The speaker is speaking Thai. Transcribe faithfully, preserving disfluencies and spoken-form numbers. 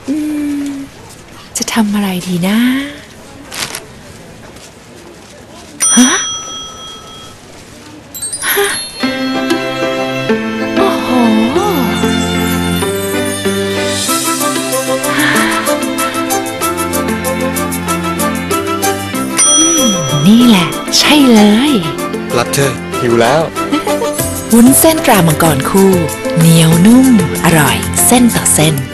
อืมจะทำอะไรดีนะฮะฮะโอ้โหนี่แหละใช่เลยรับเธอหิวแล้ววุ้นเส้นตรามังกรคู่เหนียวนุ่มอร่อยเส้นต่อเส้น